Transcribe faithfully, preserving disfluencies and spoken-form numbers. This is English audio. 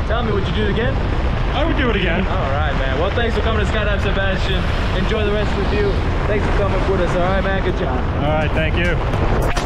Tell me, would you do it again? I would do it again. All right, man. Well, thanks for coming to Skydive, Sebastian. Enjoy the rest of the view. Thanks for coming with us. All right, man. Good job. All right, thank you.